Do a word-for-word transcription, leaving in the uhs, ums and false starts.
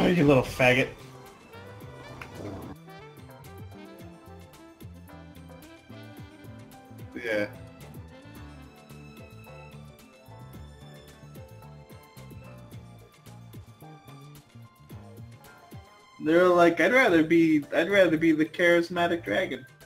Oh, you little faggot. Yeah. They're like, I'd rather be, I'd rather be the charismatic dragon.